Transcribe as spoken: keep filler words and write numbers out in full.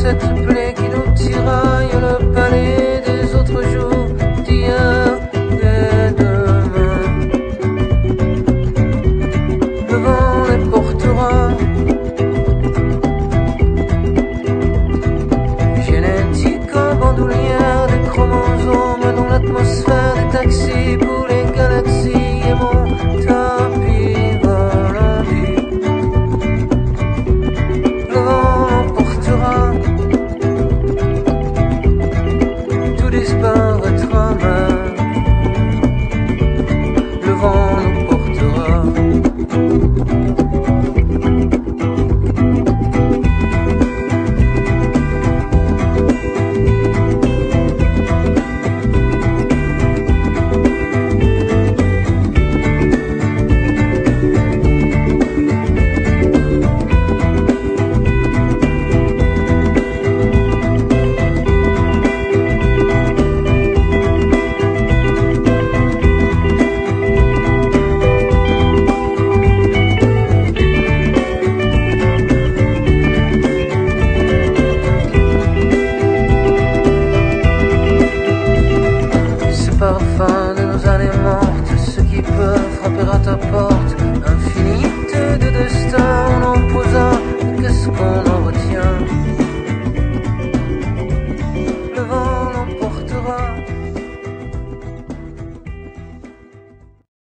cette plaie qui nous tiraille le palais des autres jours, d'hier et demain. Le vent les portera, génétique en bandoulière des chromosomes dans l'atmosphère des taxis pour les galaxies et mon tapis volant dit. Le vent l'emportera, tout disparaîtra même. Le vent nous portera. Parfum de nos années mortes, ceux qui peuvent frapper à ta porte, infinité de destin, on en posa, qu'est-ce qu'on